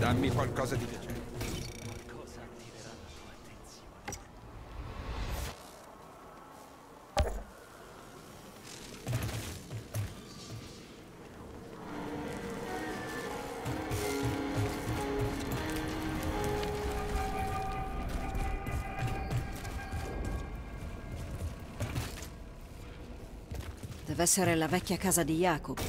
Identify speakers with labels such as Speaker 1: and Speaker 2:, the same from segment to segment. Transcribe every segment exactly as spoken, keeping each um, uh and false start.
Speaker 1: Dammi qualcosa di piacere.
Speaker 2: Deve essere la vecchia casa di Jacob.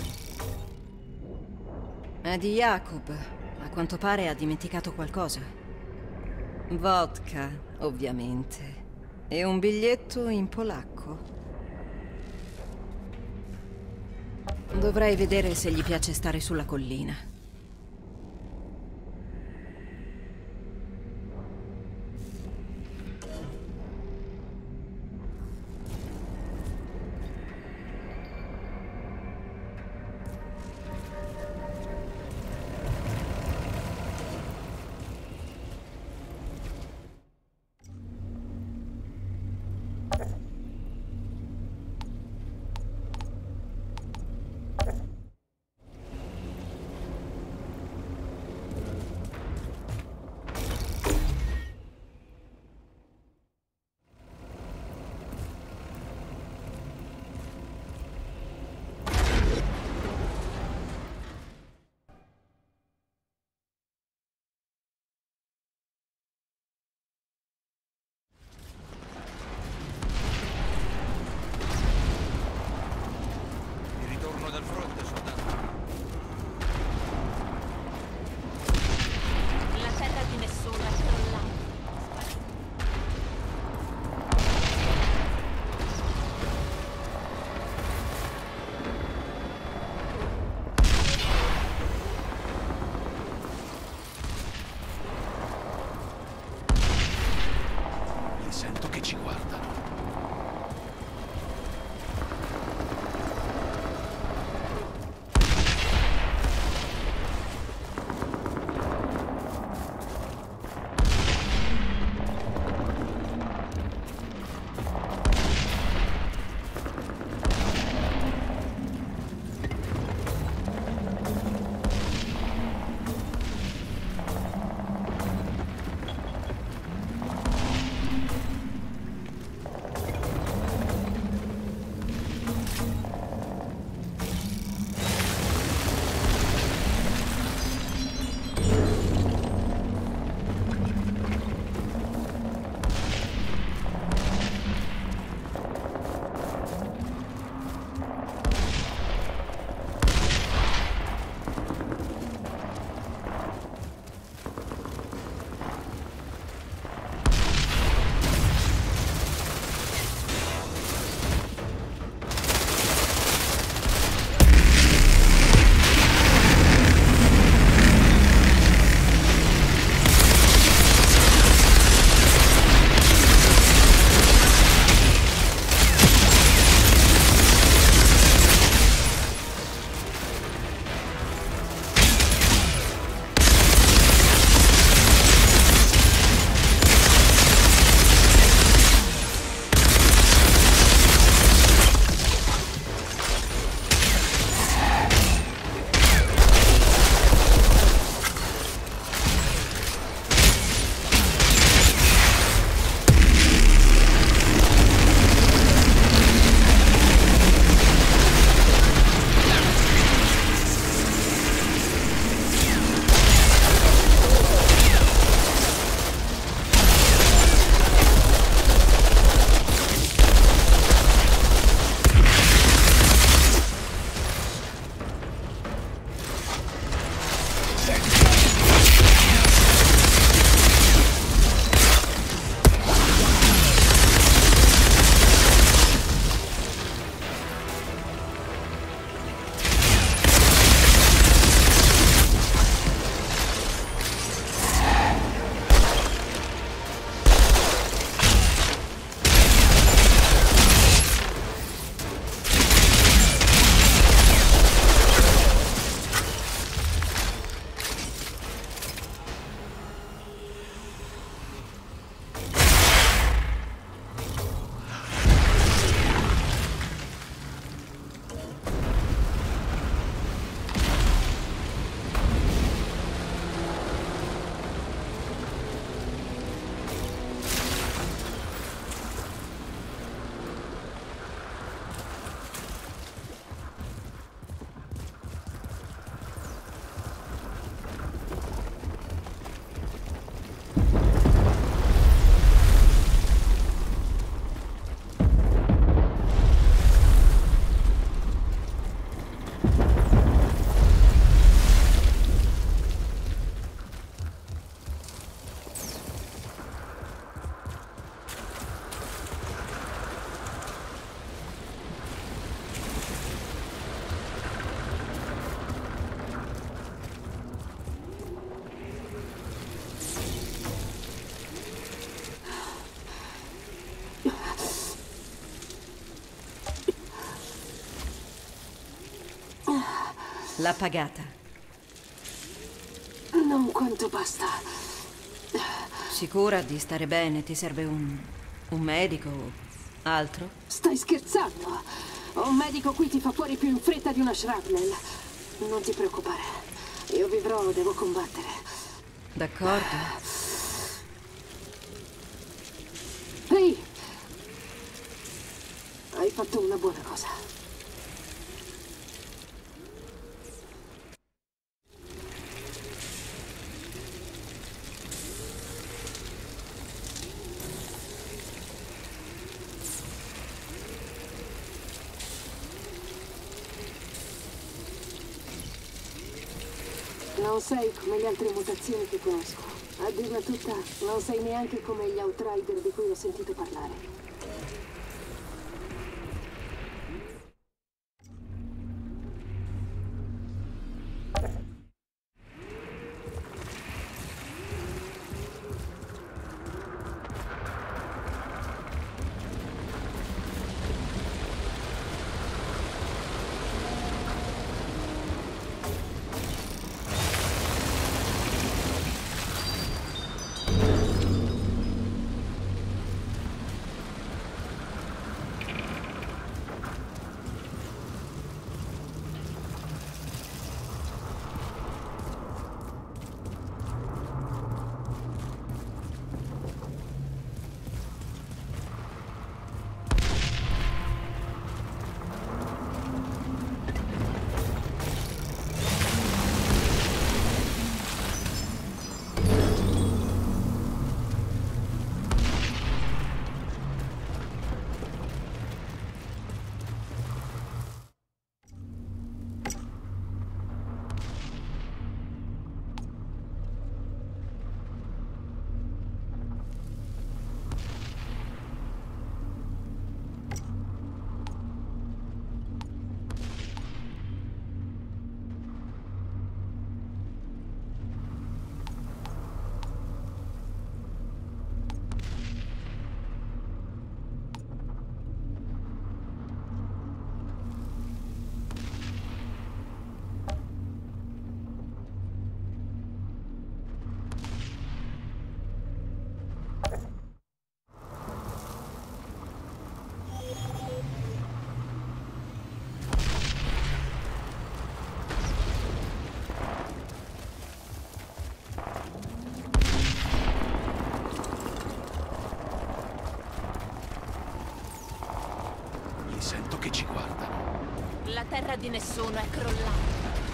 Speaker 2: È di Jacob. A quanto pare ha dimenticato qualcosa. Vodka, ovviamente. E un biglietto in polacco. Dovrei vedere se gli piace stare sulla collina. L'ha pagata.
Speaker 1: Non quanto basta.
Speaker 2: Sicura di stare bene? Ti serve un... un medico o altro?
Speaker 1: Stai scherzando? Un medico qui ti fa fuori più in fretta di una shrapnel. Non ti preoccupare. Io vivrò, devo combattere.
Speaker 2: D'accordo.
Speaker 1: Ehi! Hai fatto una buona cosa. Non sei come le altre mutazioni che conosco. A dirla tutta, non sei neanche come gli Outrider di cui ho sentito parlare.
Speaker 3: Sento che ci guardano.
Speaker 4: La terra di nessuno è crollata.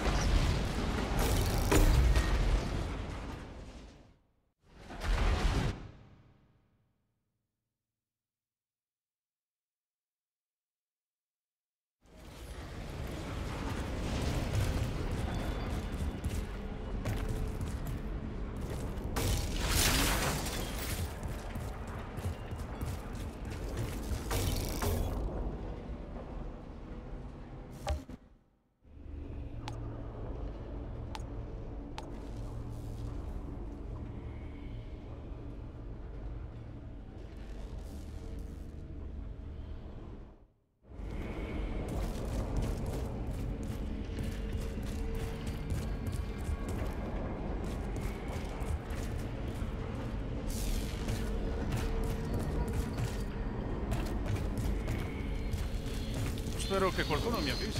Speaker 3: Spero che qualcuno mi avvisi.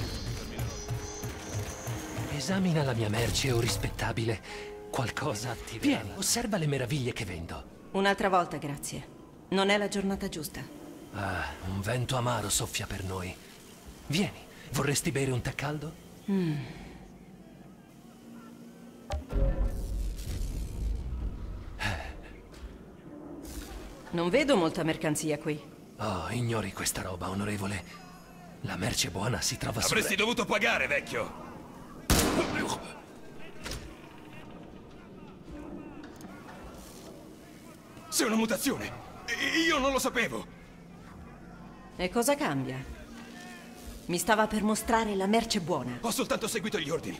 Speaker 5: Esamina la mia merce, o rispettabile. Qualcosa ti viene. Osserva le meraviglie che vendo.
Speaker 2: Un'altra volta, grazie. Non è la giornata giusta.
Speaker 5: Ah, un vento amaro soffia per noi. Vieni, vorresti bere un tè caldo?
Speaker 2: Mm. Non vedo molta mercanzia qui.
Speaker 5: Oh, ignori questa roba, onorevole. La merce buona si trova su...
Speaker 3: Avresti dovuto pagare, vecchio! Sei una mutazione! Io non lo sapevo!
Speaker 2: E cosa cambia? Mi stava per mostrare la merce buona.
Speaker 3: Ho soltanto seguito gli ordini.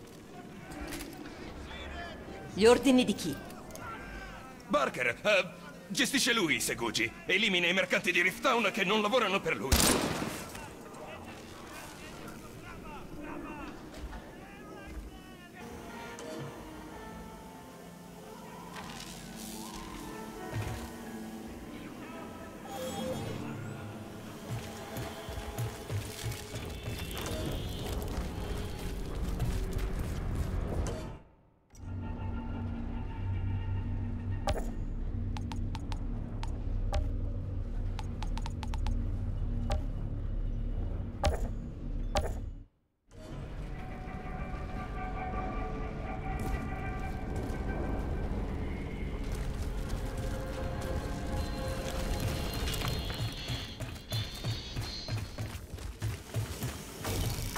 Speaker 2: Gli ordini di chi?
Speaker 3: Barker, uh, gestisce lui i Segugi. Elimina i mercanti di Rift Town che non lavorano per lui.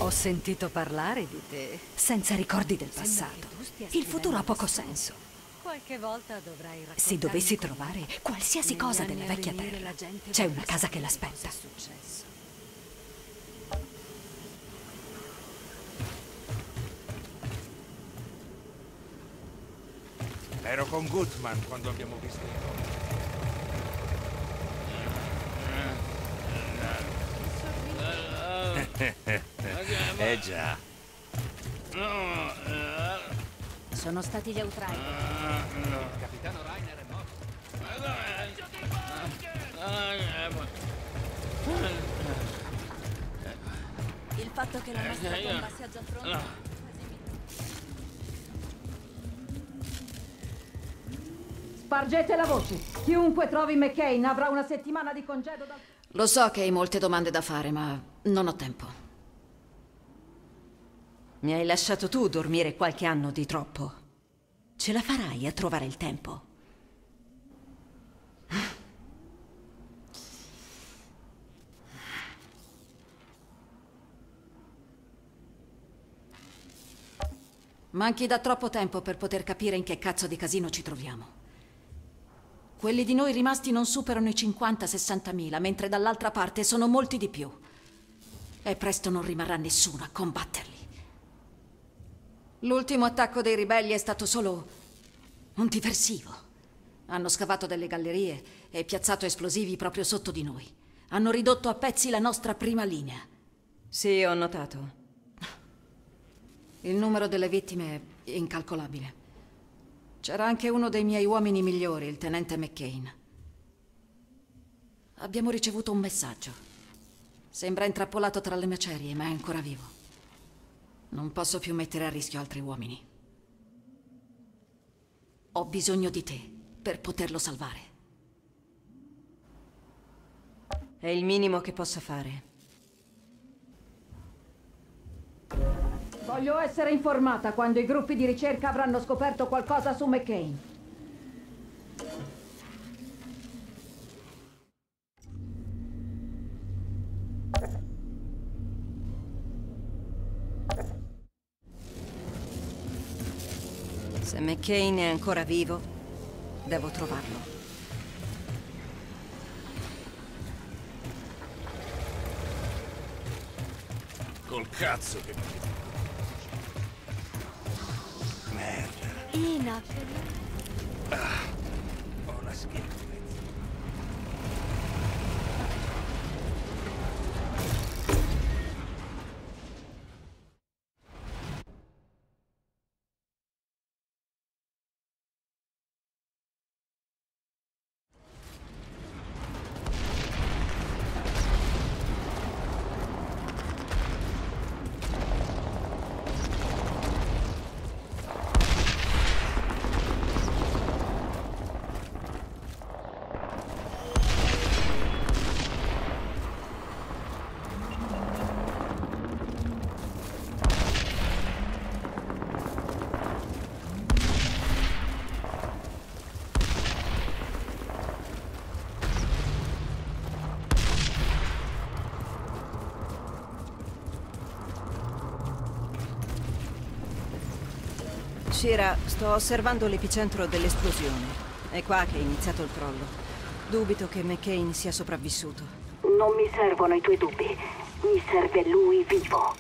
Speaker 6: Ho sentito parlare di te.
Speaker 2: Senza ricordi del passato. Il futuro ha poco senso.
Speaker 6: Qualche volta dovrai raccontarmi.
Speaker 2: Se dovessi trovare qualsiasi cosa della vecchia terra, c'è una casa che l'aspetta.
Speaker 7: Ero con Gutman quando abbiamo visto i Eh già.
Speaker 4: Sono stati gli Outrider.
Speaker 7: Il capitano Rainer è morto.
Speaker 4: Il fatto che la nostra bomba sia già pronta.
Speaker 8: Spargete la voce. Chiunque trovi McCain avrà una settimana di congedo dal...
Speaker 2: Lo so che hai molte domande da fare, ma non ho tempo. Mi hai lasciato tu dormire qualche anno di troppo. Ce la farai a trovare il tempo? Manchi da troppo tempo per poter capire in che cazzo di casino ci troviamo. Quelli di noi rimasti non superano i cinquanta sessantamila, mentre dall'altra parte sono molti di più. E presto non rimarrà nessuno a combatterli. L'ultimo attacco dei ribelli è stato solo un diversivo. Hanno scavato delle gallerie e piazzato esplosivi proprio sotto di noi. Hanno ridotto a pezzi la nostra prima linea. Sì, ho notato. Il numero delle vittime è incalcolabile. C'era anche uno dei miei uomini migliori, il tenente McCain. Abbiamo ricevuto un messaggio. Sembra intrappolato tra le macerie, ma è ancora vivo. Non posso più mettere a rischio altri uomini. Ho bisogno di te per poterlo salvare. È il minimo che posso fare.
Speaker 8: Voglio essere informata quando i gruppi di ricerca avranno scoperto qualcosa su McCain.
Speaker 2: Se McCain è ancora vivo, devo trovarlo.
Speaker 7: Col cazzo che mi... Merda.
Speaker 4: Ina.
Speaker 7: Ah, ho la schiena in mezzo.
Speaker 2: Shira, sto osservando l'epicentro dell'esplosione. È qua che è iniziato il crollo. Dubito che McCain sia sopravvissuto.
Speaker 9: Non mi servono i tuoi dubbi. Mi serve lui vivo.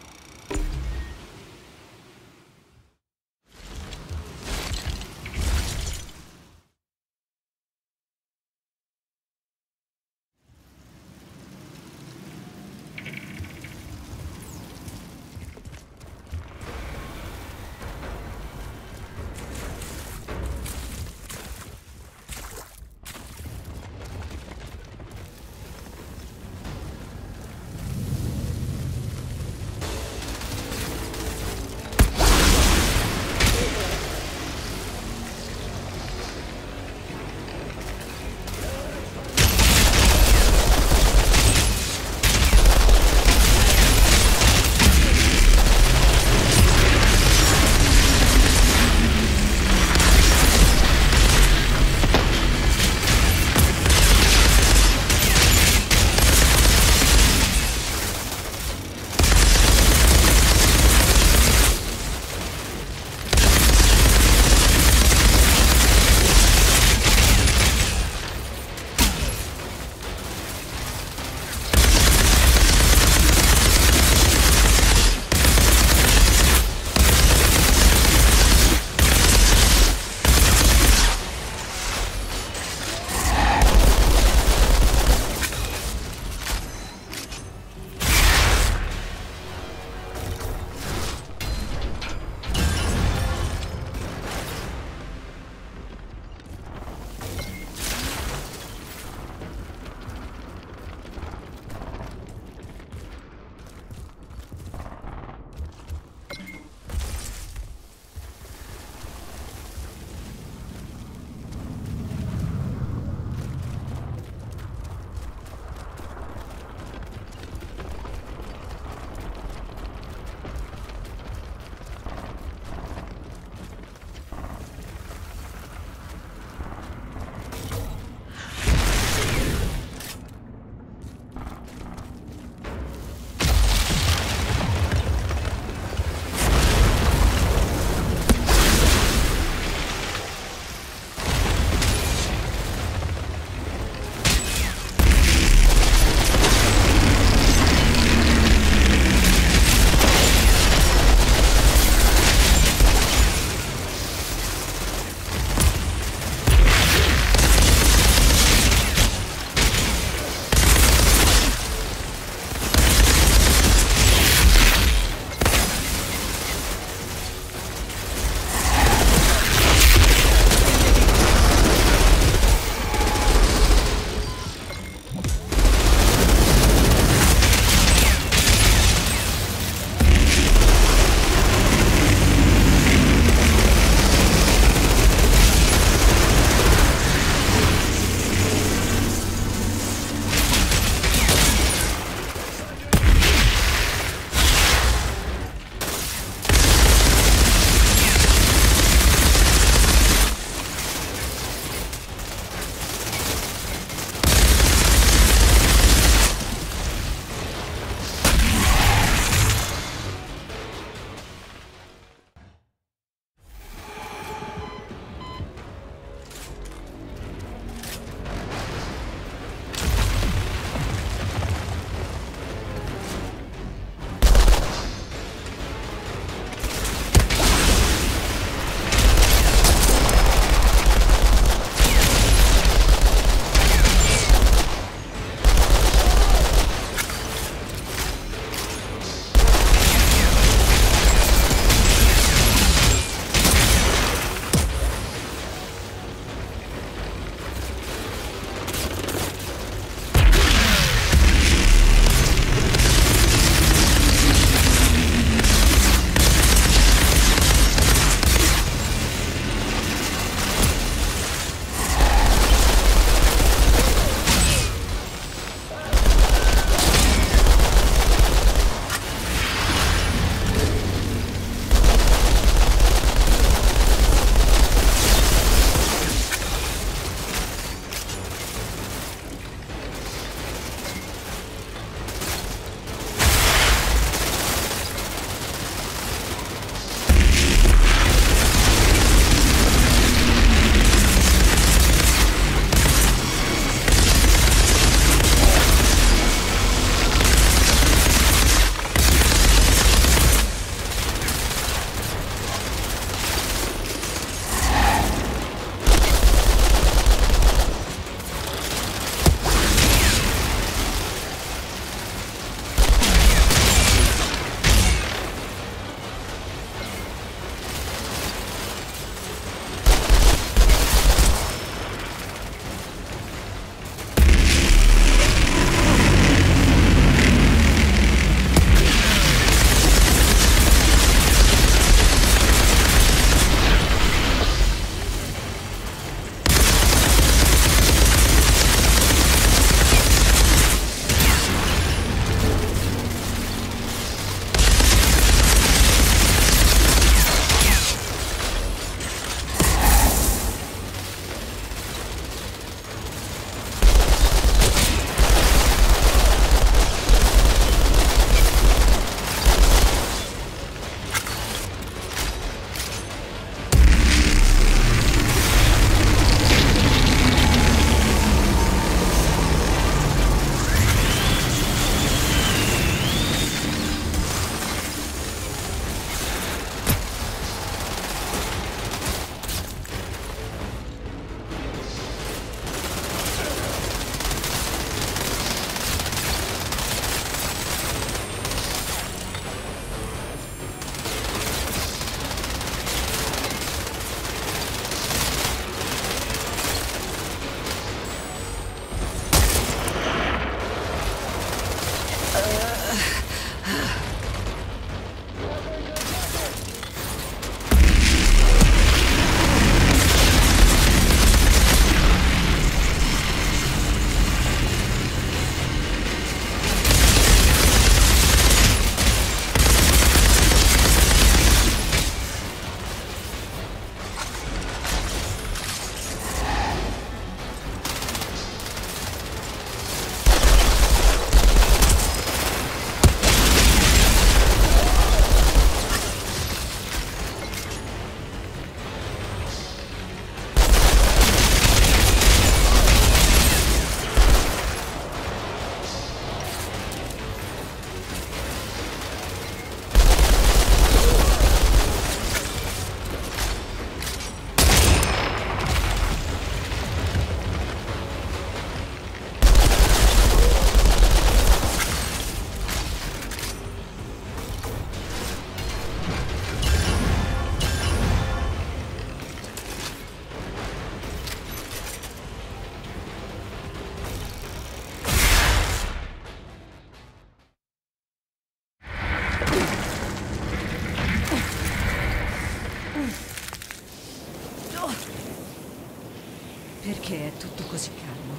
Speaker 2: Perché è tutto così calmo?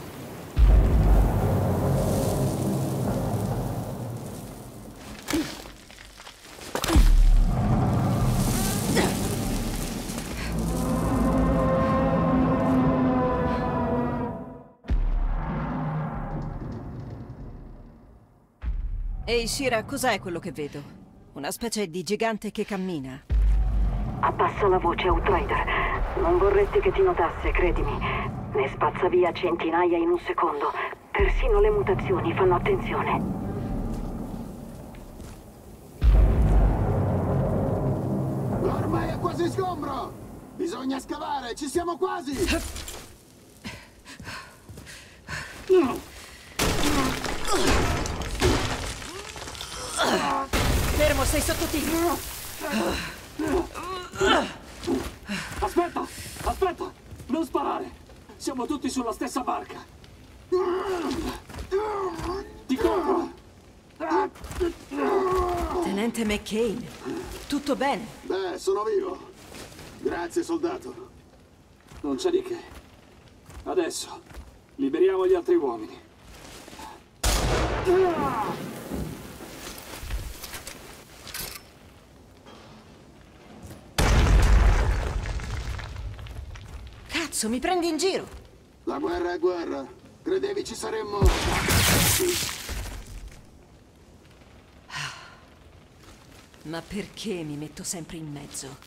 Speaker 10: Ehi, Shira, cos'è quello che vedo? Una specie di gigante che cammina.
Speaker 9: Abbassa la voce, Outrider. Non vorresti che ti notasse, credimi. Ne spazza via centinaia in un secondo. Persino le mutazioni fanno attenzione.
Speaker 11: Ormai è quasi sgombro! Bisogna scavare, ci siamo quasi!
Speaker 10: Fermo, sei sotto tiro!
Speaker 11: Aspetta! Aspetta! Non sparare! Siamo tutti sulla stessa barca! Ti copro!
Speaker 10: Tenente McCain, tutto bene?
Speaker 11: Beh, sono vivo. Grazie, soldato. Non c'è di che. Adesso, liberiamo gli altri uomini.
Speaker 10: Cazzo, mi prendi in giro!
Speaker 11: La guerra è guerra. Credevi ci saremmo...
Speaker 10: Ma perché mi metto sempre in mezzo?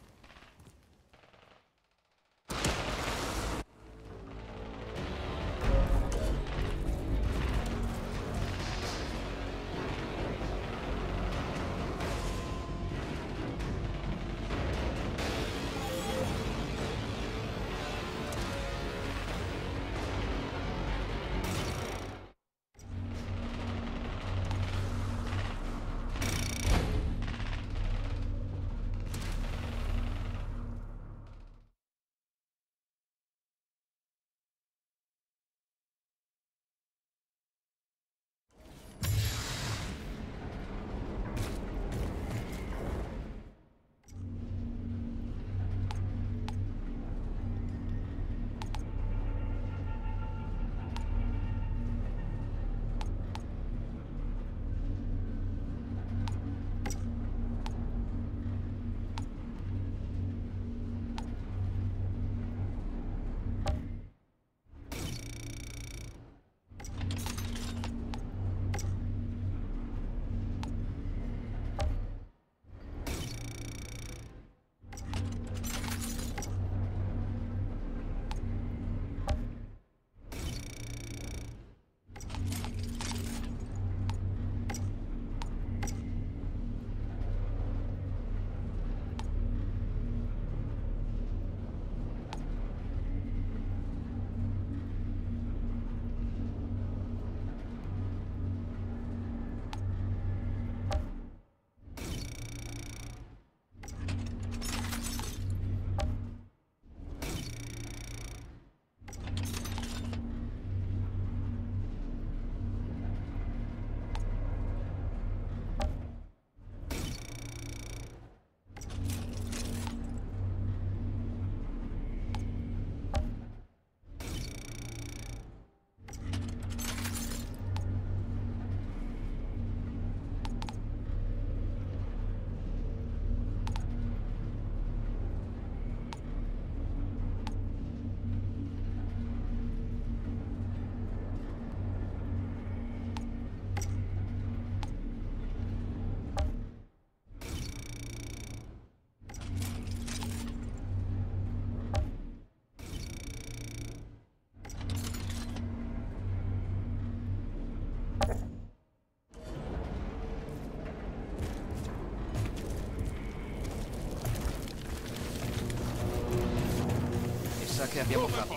Speaker 12: Che abbiamo fatto.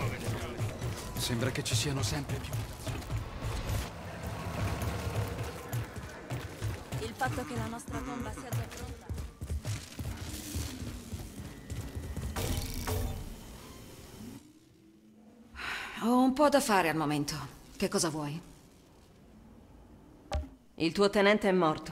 Speaker 12: Sembra che ci siano sempre più.
Speaker 4: Il fatto che la nostra tomba sia già pronta.
Speaker 2: Ho un po' da fare al momento. Che cosa vuoi?
Speaker 10: Il tuo tenente è morto.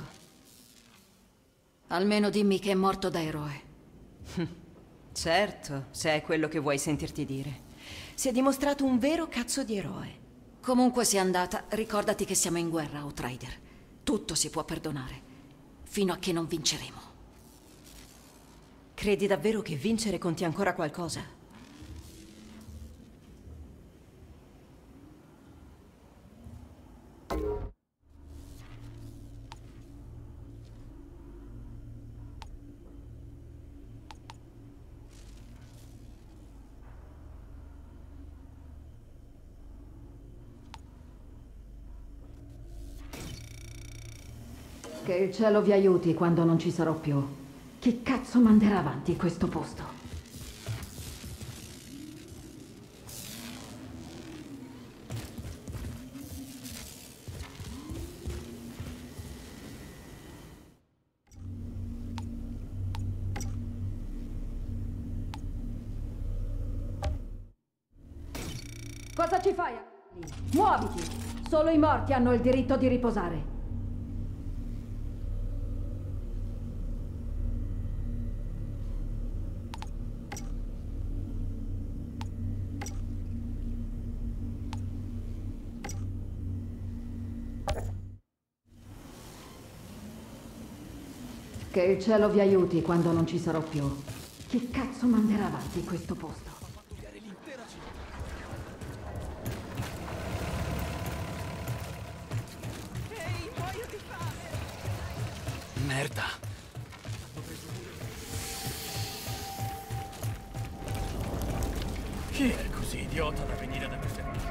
Speaker 2: Almeno dimmi che è morto da eroe.
Speaker 10: Certo, se è quello che vuoi sentirti dire. Si è dimostrato un vero cazzo di eroe.
Speaker 2: Comunque sia andata, ricordati che siamo in guerra, Outrider. Tutto si può perdonare, fino a che non vinceremo.
Speaker 10: Credi davvero che vincere conti ancora qualcosa?
Speaker 8: Che il cielo vi aiuti quando non ci sarò più. Chi cazzo manderà avanti questo posto? Cosa ci fai? Muoviti! Solo i morti hanno il diritto di riposare. Che il cielo vi aiuti quando non ci sarò più. Chi cazzo manderà avanti questo posto?
Speaker 4: Ehi, muoio di fame!
Speaker 5: Merda.
Speaker 7: Chi è così idiota da venire da me?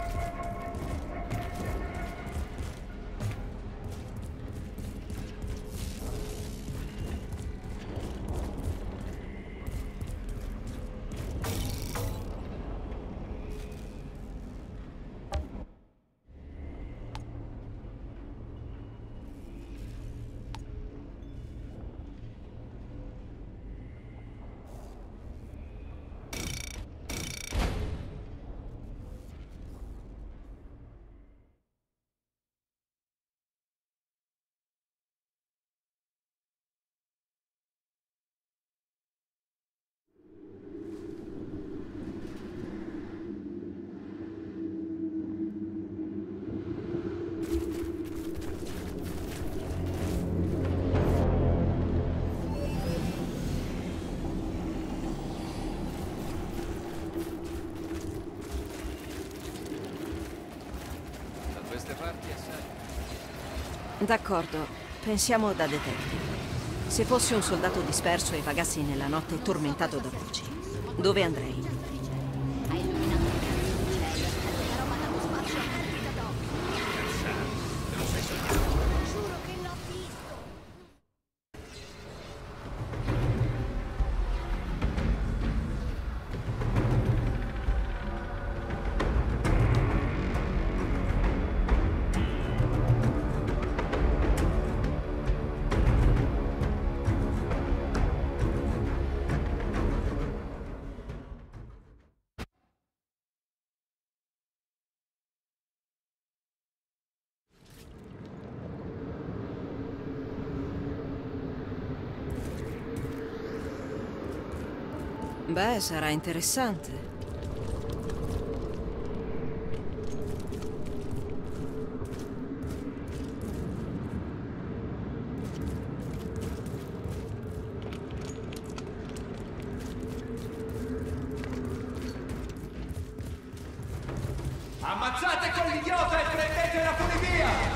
Speaker 10: D'accordo, pensiamo da detective. Se fossi un soldato disperso e vagassi nella notte tormentato da voci, dove andrei? Beh, sarà interessante.
Speaker 13: Ammazzate quell'idiota e prendete la funivia!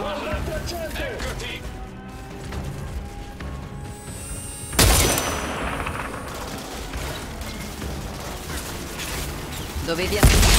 Speaker 3: Eccoti!
Speaker 10: Dovevi andare.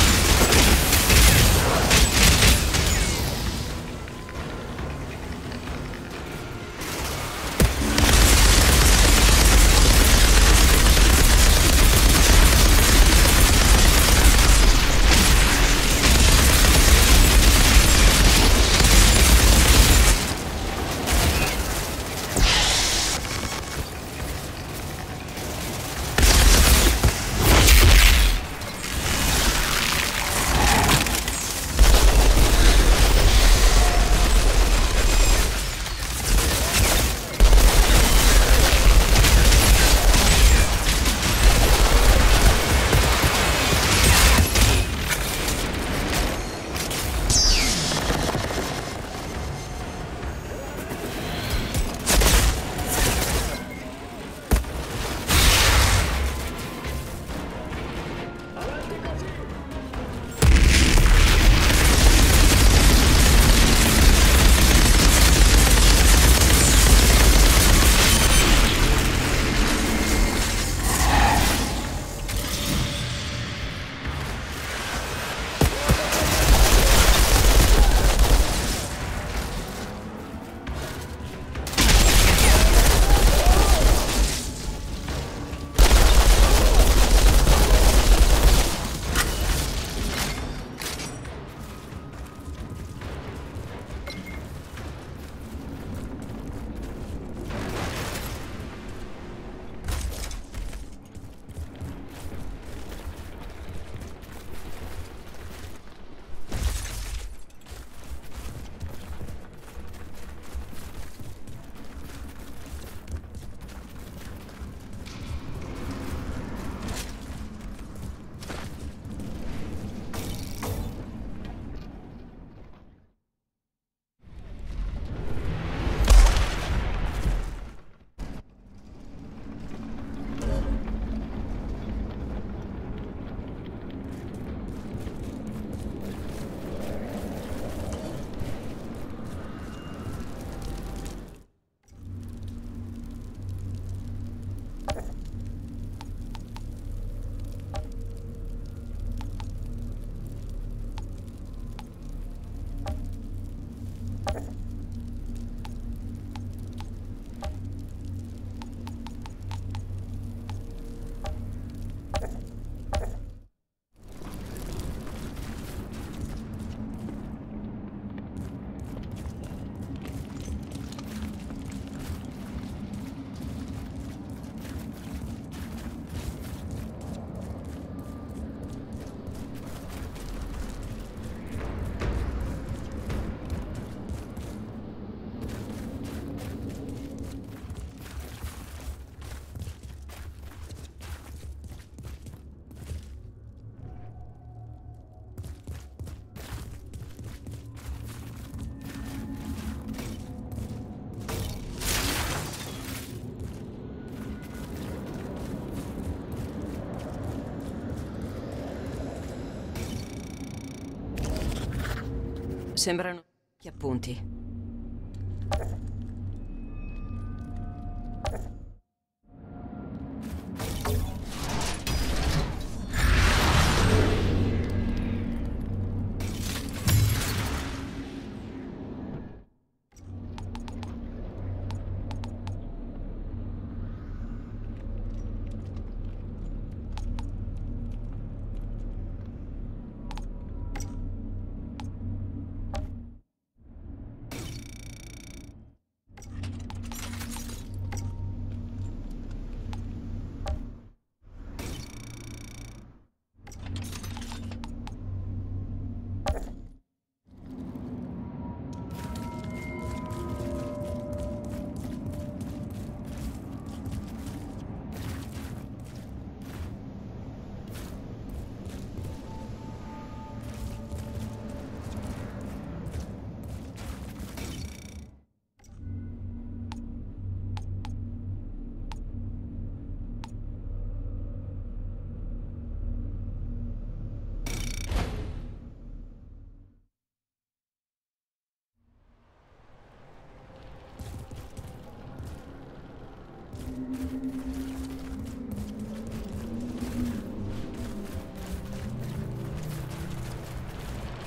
Speaker 10: Sembrano gli appunti.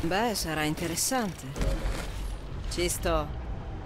Speaker 10: Beh, sarà interessante. Ci sto.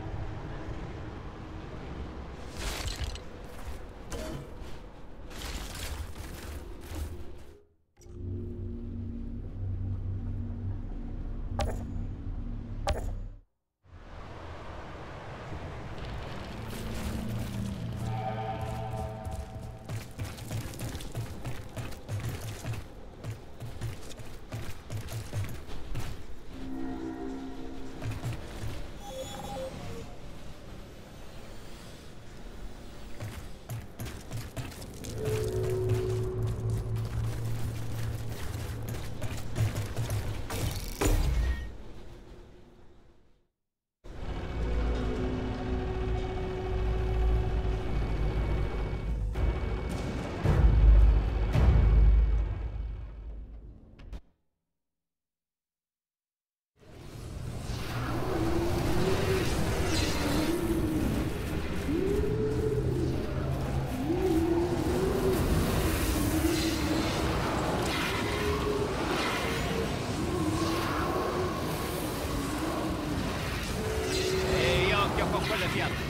Speaker 13: Con quelle fiamme.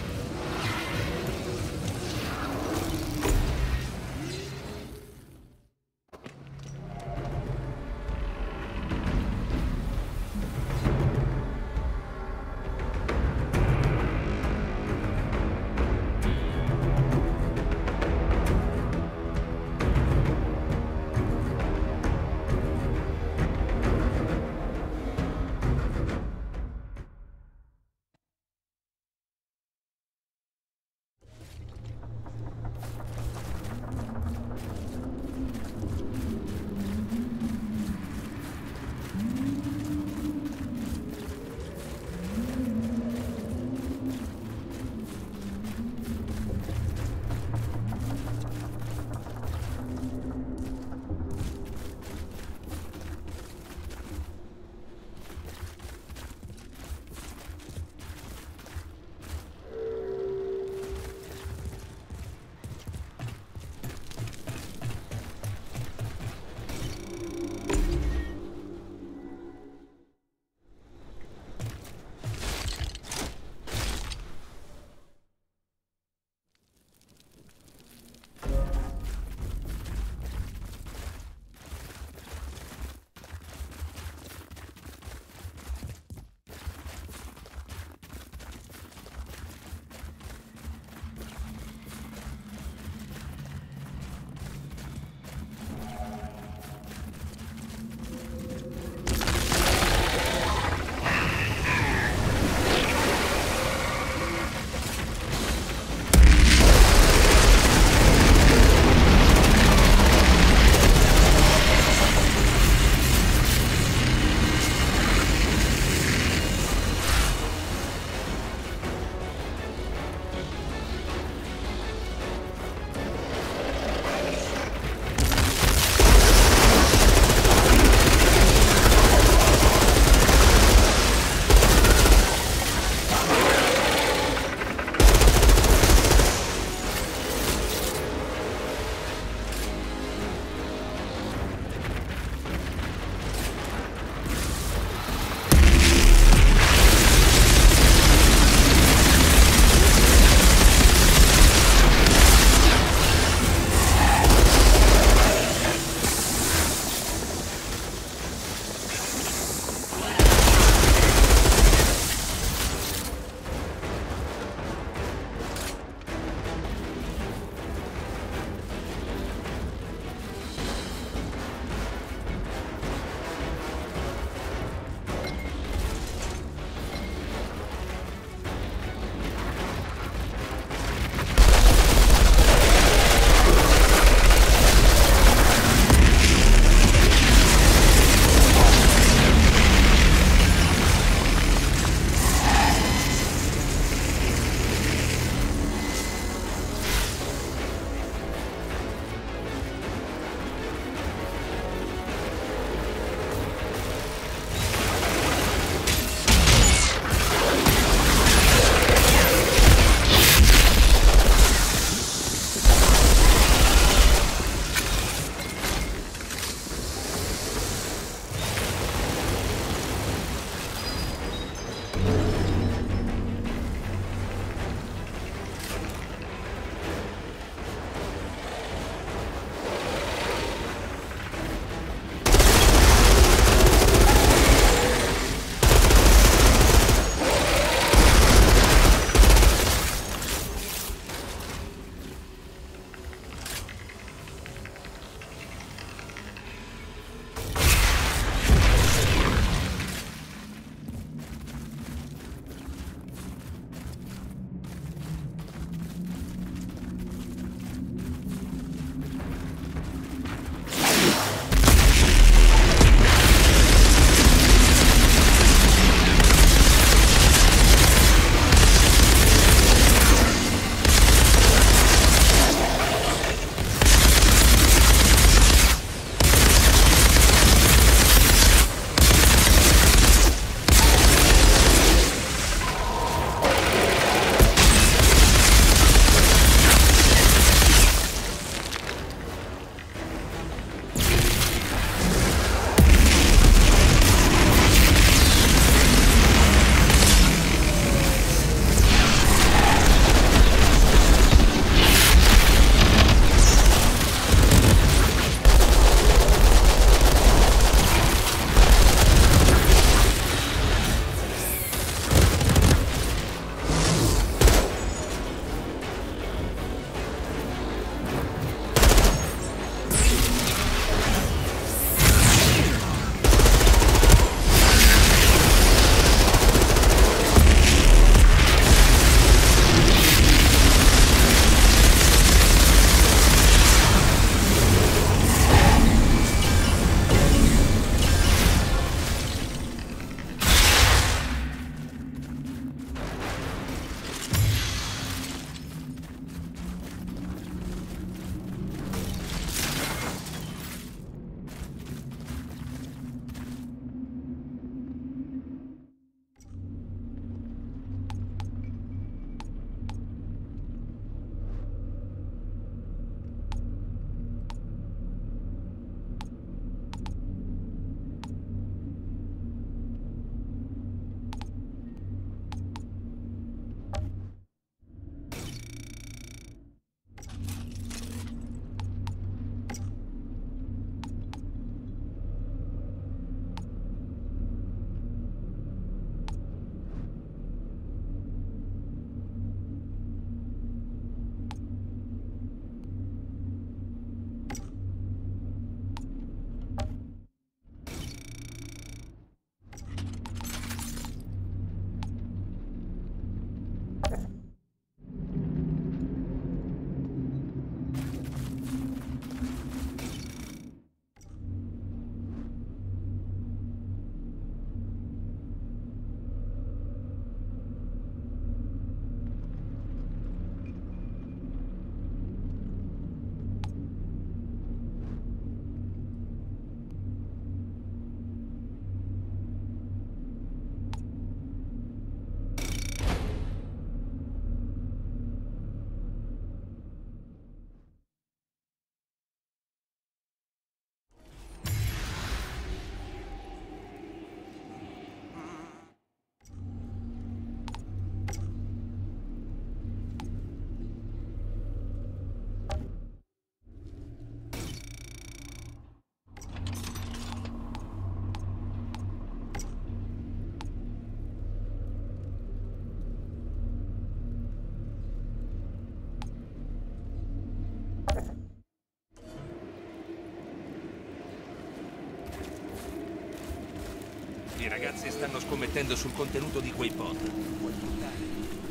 Speaker 7: che stanno scommettendo sul contenuto di quei pod. Puoi portare.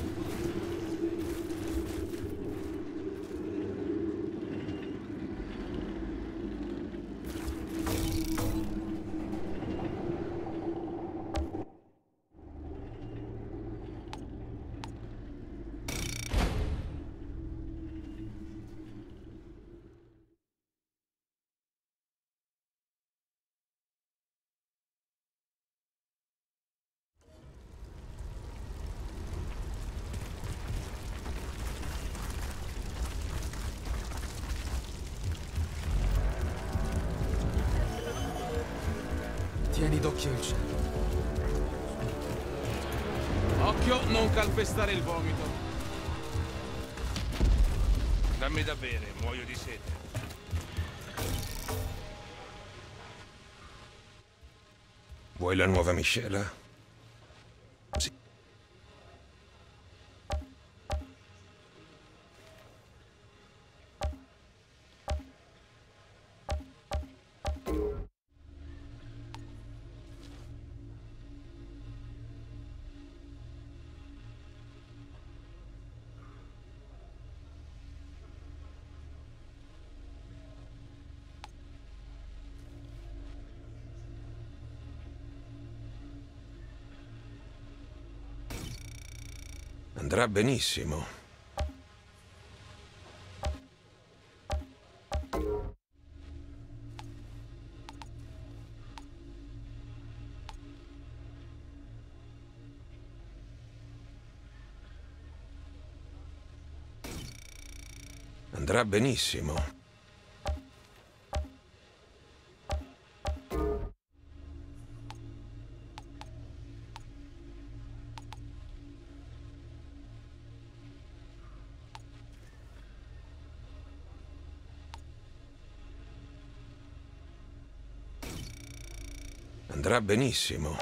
Speaker 12: Tieni d'occhio il cielo.
Speaker 13: Occhio, non calpestare il vomito.
Speaker 7: Dammi da bere, muoio di sete.
Speaker 3: Vuoi la nuova miscela? Sì. Andrà benissimo. Andrà benissimo. Andrà benissimo.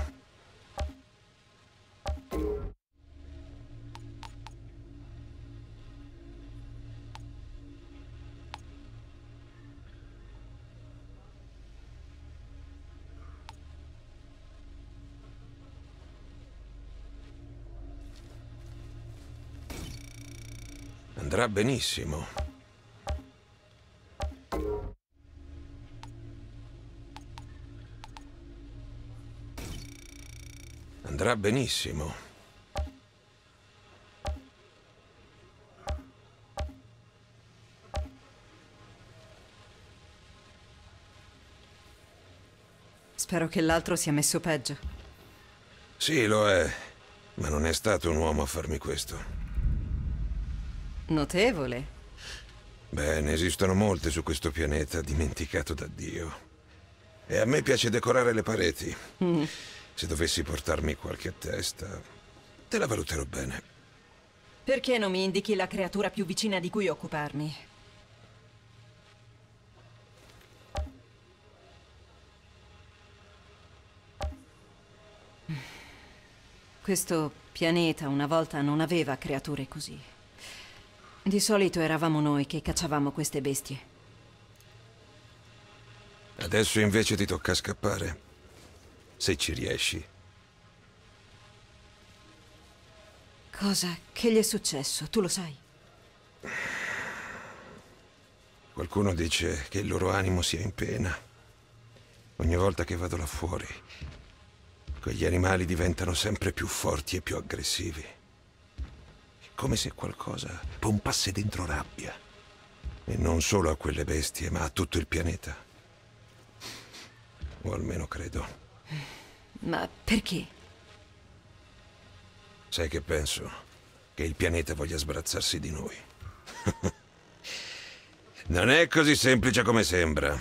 Speaker 3: Andrà benissimo. Andrà benissimo.
Speaker 10: Spero che l'altro sia messo peggio.
Speaker 3: Sì, lo è, ma non è stato un uomo a farmi questo.
Speaker 10: Notevole.
Speaker 3: Beh, ne esistono molte su questo pianeta dimenticato da Dio. E a me piace decorare le pareti.
Speaker 10: Mm.
Speaker 3: Se dovessi portarmi qualche a testa, te la valuterò bene.
Speaker 10: Perché non mi indichi la creatura più vicina di cui occuparmi? Questo pianeta una volta non aveva creature così. Di solito eravamo noi che cacciavamo queste bestie.
Speaker 3: Adesso invece ti tocca scappare. Se ci riesci.
Speaker 10: Cosa? Che gli è successo? Tu lo sai?
Speaker 3: Qualcuno dice che il loro animo sia in pena. Ogni volta che vado là fuori, quegli animali diventano sempre più forti e più aggressivi. Come se qualcosa pompasse dentro rabbia. E non solo a quelle bestie, ma a tutto il pianeta. O almeno credo.
Speaker 10: Ma perché?
Speaker 3: Sai che penso? Che il pianeta voglia sbarazzarsi di noi. Non è così semplice come sembra.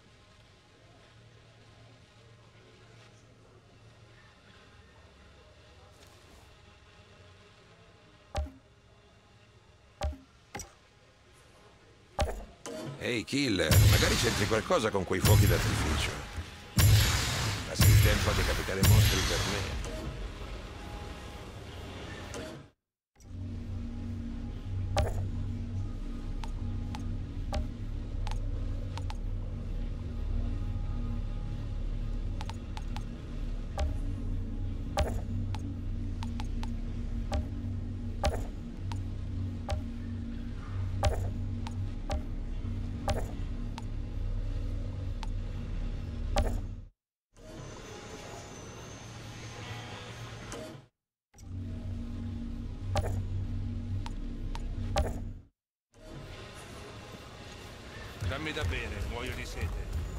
Speaker 3: Ehi, killer, magari c'entri qualcosa con quei fuochi d'artificio. Passi il tempo a decapitare mostri per me.
Speaker 7: Dammi da bere, muoio di sete.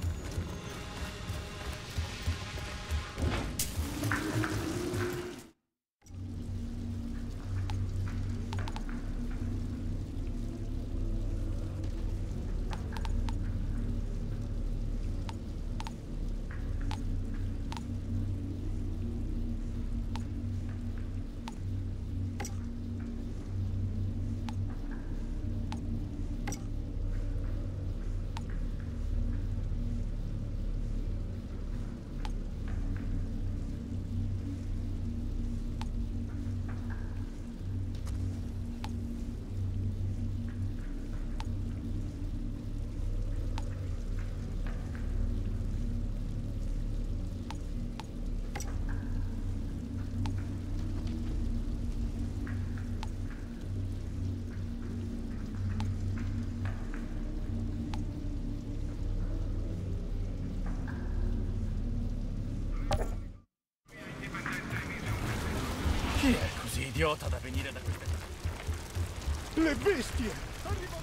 Speaker 14: Chi è così idiota da venire da queste parti? Le bestie! Arrivano!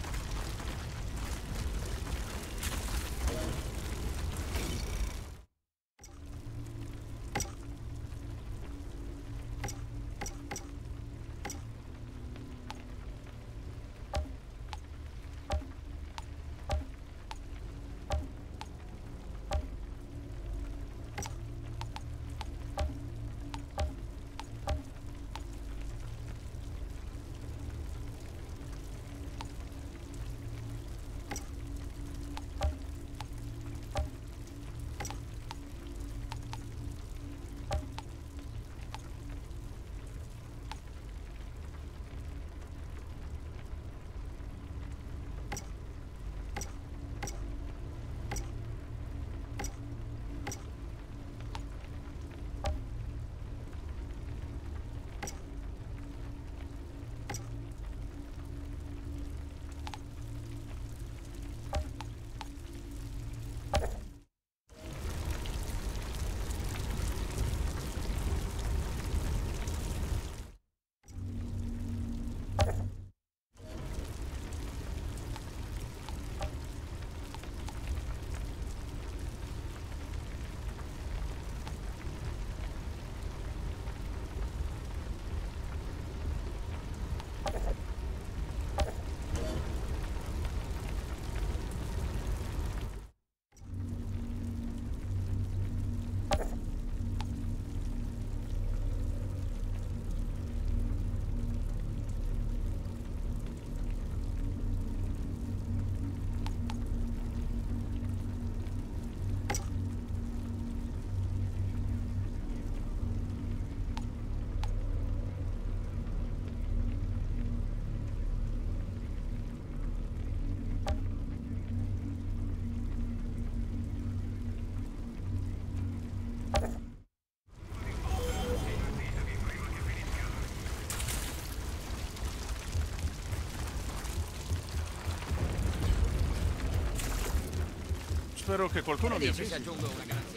Speaker 13: Spero che qualcuno mi
Speaker 7: Dici se
Speaker 13: avvisi.
Speaker 7: aggiungo una garanzia.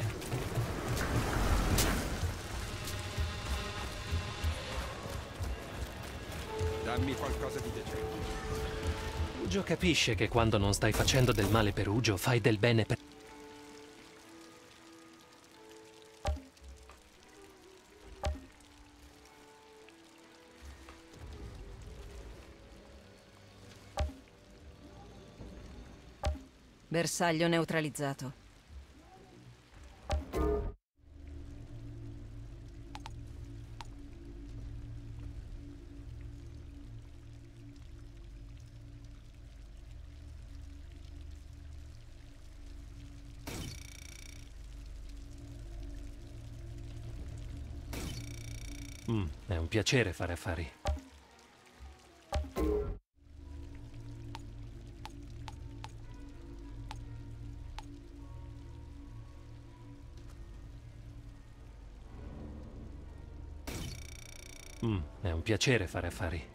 Speaker 3: Dammi qualcosa di decente.
Speaker 5: Ugio capisce che quando non stai facendo del male per Ugio, fai del bene per...
Speaker 10: Bersaglio neutralizzato.
Speaker 5: Mm, è un piacere fare affari. Mm, è un piacere fare affari.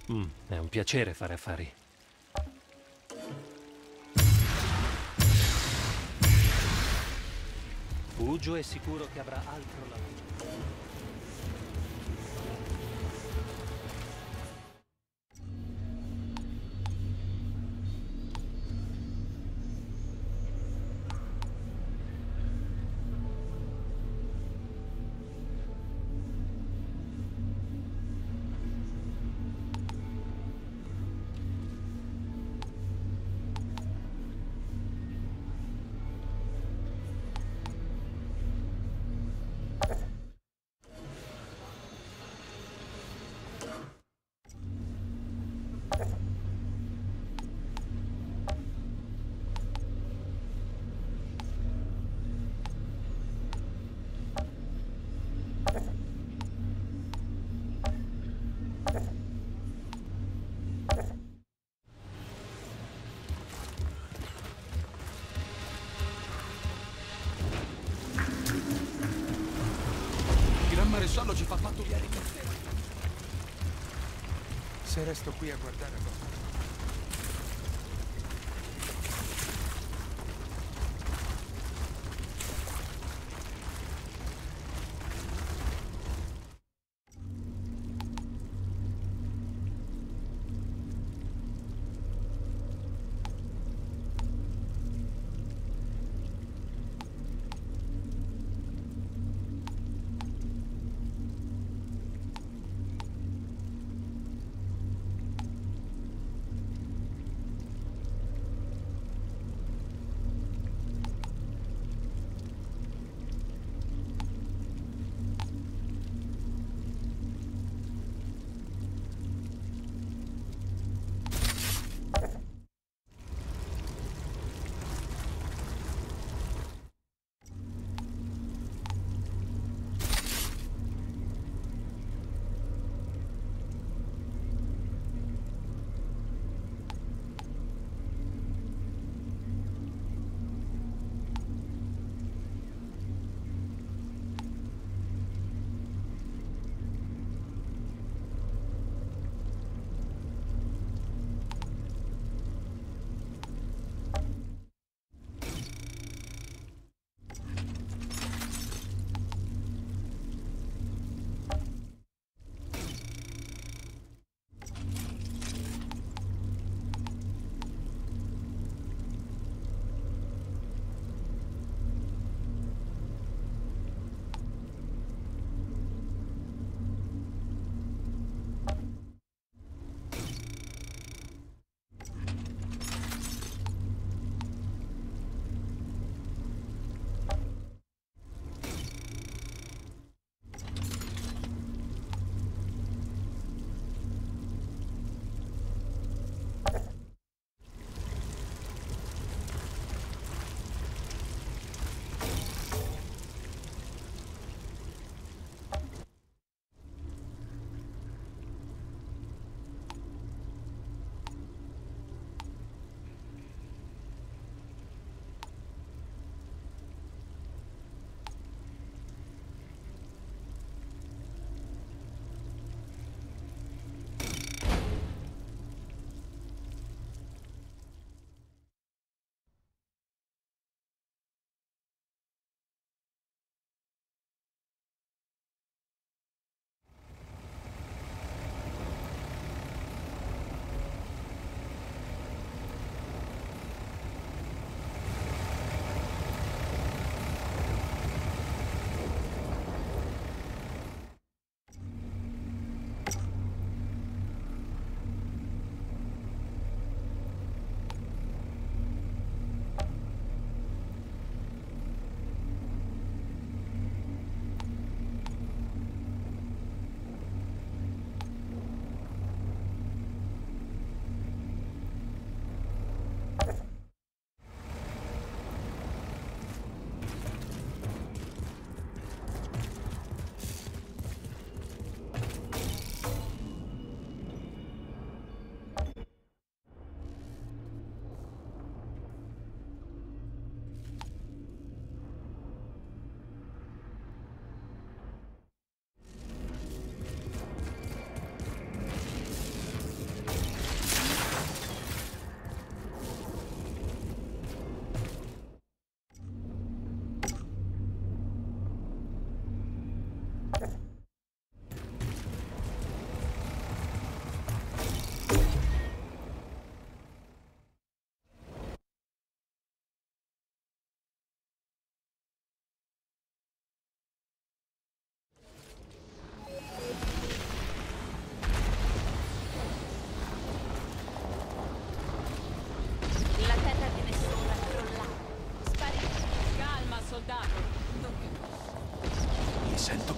Speaker 5: Mm, è un piacere fare affari. Uggio è sicuro che avrà altro lavoro.
Speaker 12: Il maresciallo ci fa pattugliare per te.
Speaker 3: Se resto qui a guardare cosa.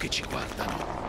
Speaker 12: che ci guardano.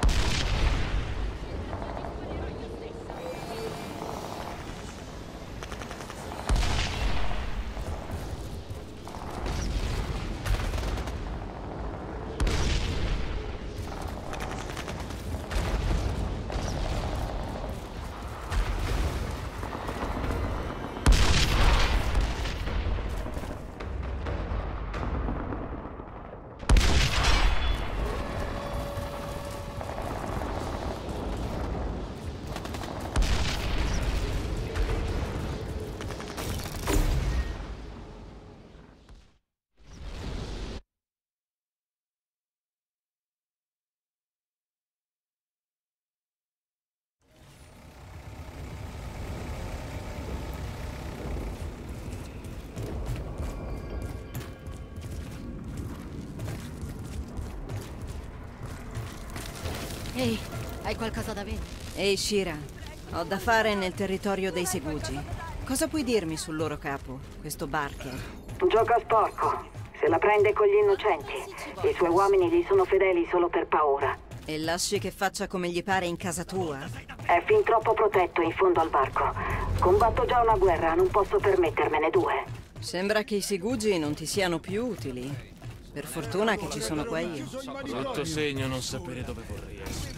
Speaker 6: Ehi, hai qualcosa da bere?
Speaker 10: Ehi, Shira, ho da fare nel territorio dei Segugi. Cosa puoi dirmi sul loro capo, questo Barker?
Speaker 9: Gioca sporco. Se la prende con gli innocenti. I suoi uomini gli sono fedeli solo per paura.
Speaker 10: E lasci che faccia come gli pare in casa tua?
Speaker 9: È fin troppo protetto in fondo al barco. Combatto già una guerra, non posso permettermene due.
Speaker 10: Sembra che i Segugi non ti siano più utili. Per fortuna che ci sono qua io.
Speaker 7: Brutto segno non sapere dove vorrei essere.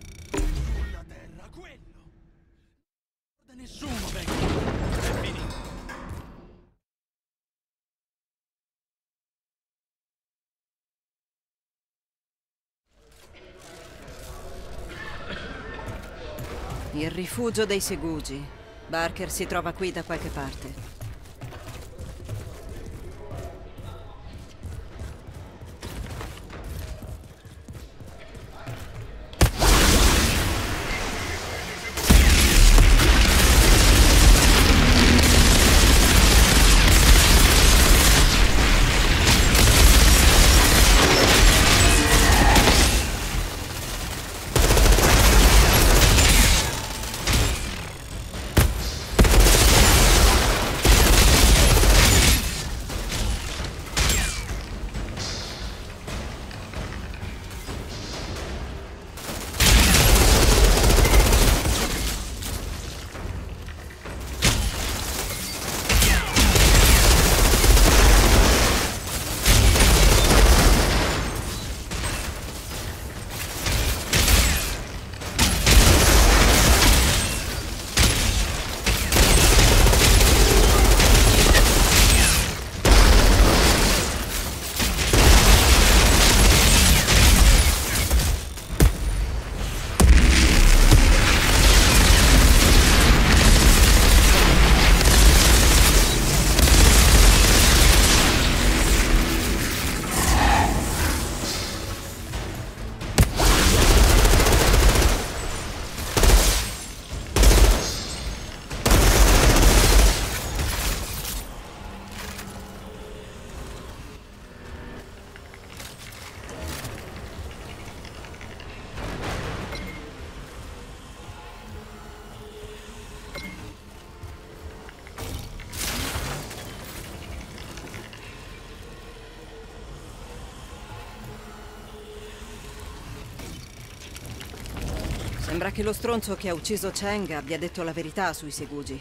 Speaker 14: Nessuno venga. È finito.
Speaker 10: Il rifugio dei Segugi. Barker si trova qui da qualche parte. Sembra che lo stronzo che ha ucciso Cheng abbia detto la verità sui Segugi.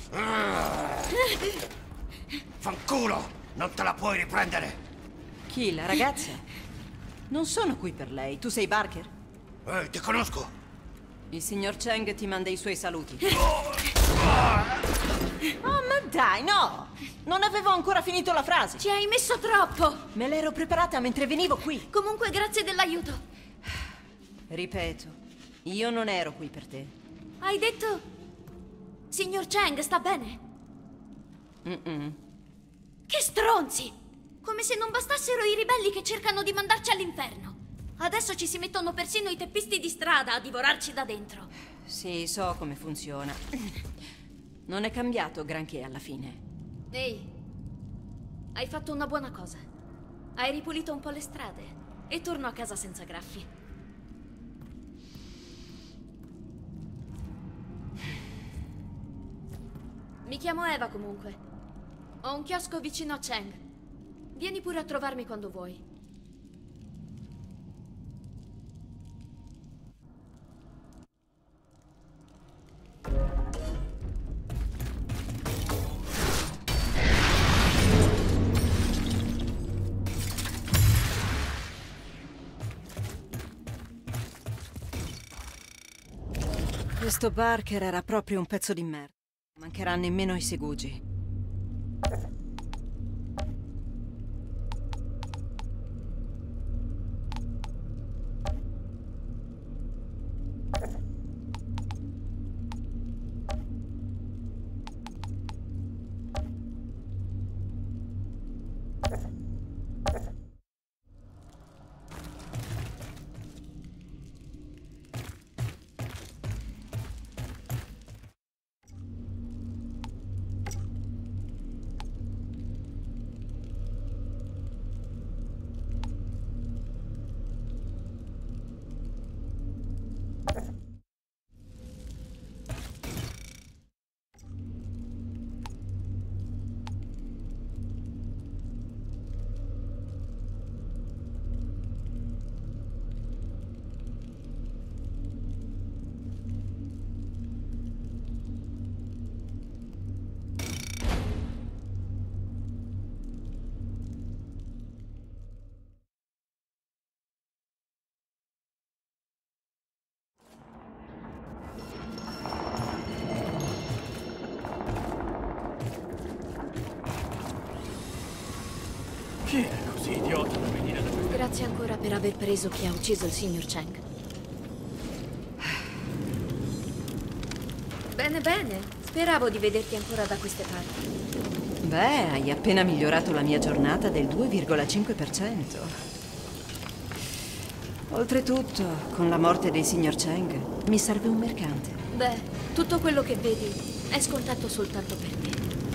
Speaker 14: Fanculo! Non te la puoi riprendere!
Speaker 10: Chi, la ragazza? Non sono qui per lei. Tu sei Barker?
Speaker 14: Ehi, ti conosco!
Speaker 10: Il signor Cheng ti manda i suoi saluti. Oh, ma dai, no! Non avevo ancora finito la frase.
Speaker 4: Ci hai messo troppo!
Speaker 10: Me l'ero preparata mentre venivo qui.
Speaker 4: Comunque, grazie dell'aiuto.
Speaker 10: Ripeto, io non ero qui per te.
Speaker 4: Hai detto... Signor Cheng, sta bene?
Speaker 10: Mm-mm.
Speaker 4: Che stronzi! Come se non bastassero i ribelli che cercano di mandarci all'inferno. Adesso ci si mettono persino i teppisti di strada a divorarci da dentro.
Speaker 10: Sì, so come funziona. Non è cambiato granché alla fine.
Speaker 4: Ehi, hai fatto una buona cosa. Hai ripulito un po' le strade e torno a casa senza graffi. Mi chiamo Eva comunque. Ho un chiosco vicino a Cheng. Vieni pure a trovarmi quando vuoi.
Speaker 10: Questo Barker era proprio un pezzo di merda. Non mancherà nemmeno i segugi.
Speaker 14: Chi è così idiota da venire da qui?
Speaker 4: Grazie ancora per aver preso chi ha ucciso il signor Cheng. Bene, bene. Speravo di vederti ancora da queste parti.
Speaker 10: Beh, hai appena migliorato la mia giornata del due virgola cinque per cento. Oltretutto, con la morte del signor Cheng, mi serve un mercante.
Speaker 4: Beh, tutto quello che vedi è scontato soltanto per te.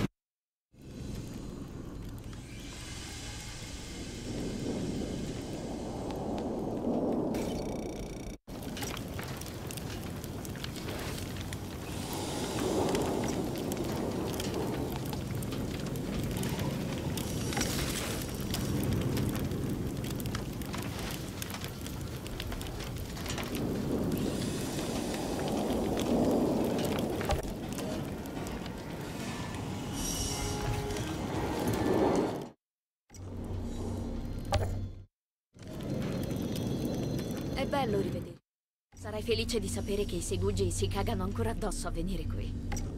Speaker 4: È bello rivederti. Sarai felice di sapere che i Segugi si cagano ancora addosso a venire qui.